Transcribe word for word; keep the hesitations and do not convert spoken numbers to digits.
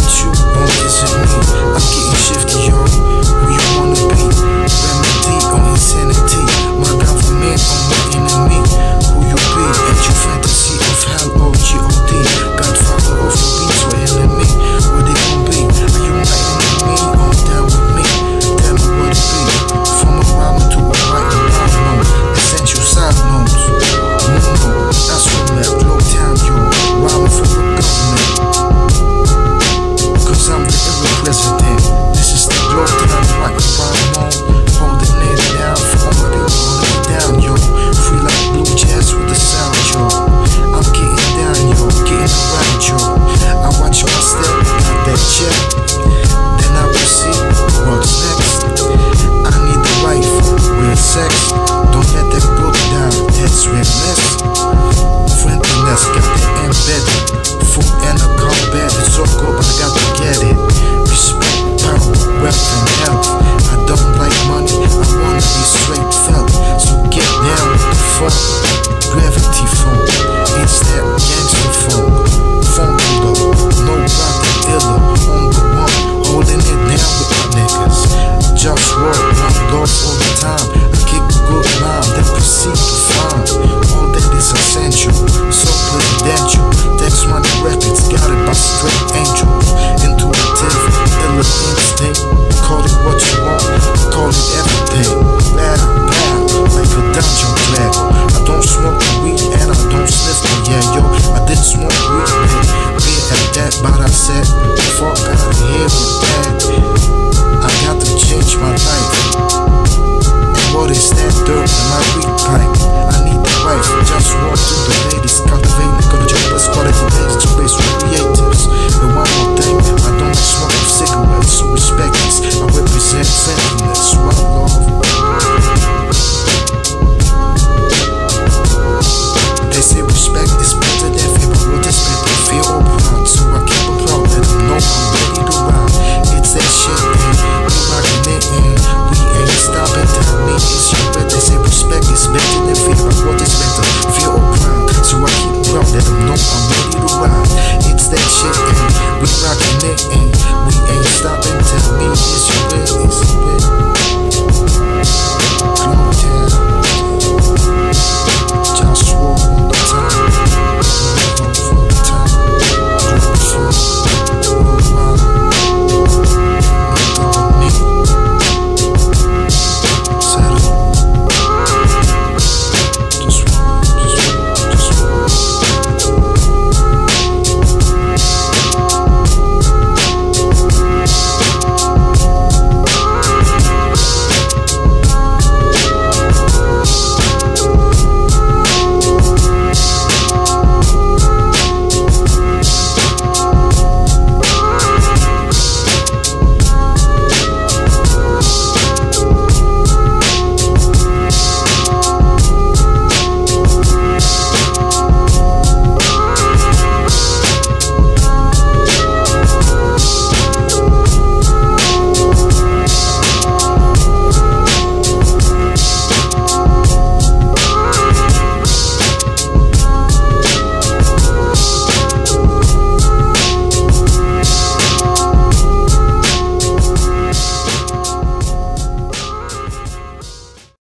what you want isn't me. I'm getting shifty, yo. Who you wanna be? Remedy on insanity. My government on my enemy. Who you be? At your fantasy of hell, O G O D. Godfather of the beats for enemy. What it gon' be? Are you my enemy? On down with me? Tell me what it be. From a rhyme to a right and down note. Essential side notes. No, no, that's what left. Globetown, yo. Rhyming for the government. Cause I'm the ill president. This is the Globetown right rhyme mode. Holding it down for all my people holding it down, yo. Free like blue jazz with the sound, yo. I'm getting down, yo. Getting around, yo. I watch my step, got that check. Then I proceed. What's next? I need the wife, real sex. Don't let that book down, that's real mess. Friendliness, got that embedded. Food and a combat, it's all good, but I got to get it. Respect, power, wealth, and health. I don't like money, I wanna be straight felt. So get down with the funk. Gravity funk, it's that gangster funk. Funkula, no problem, iller, on the one. Holding it down with my niggas. JustWar, one love all the time. I kick a good line, then proceed to find all that is essential. So presidential, Dex Money Records, got it by straight angels. Intuitive, iller instinct. Call it what you want, call it everything. Loud, loud, like a dungeon dragon. I don't smoke weed and I don't sniff the yeah, yo. I did smoke weed, man. Be at that, but I said, fuck out of here with that. I got to change my life.